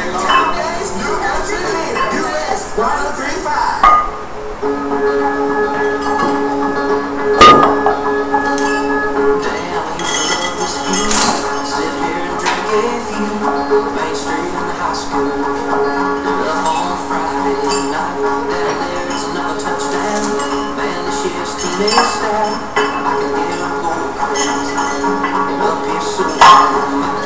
New country leader, US 1035. Main Street in the high school. Up on Friday night. Down there it's another touchdown. Man, this year's team is stacked. I can hear them going crazy. And up here so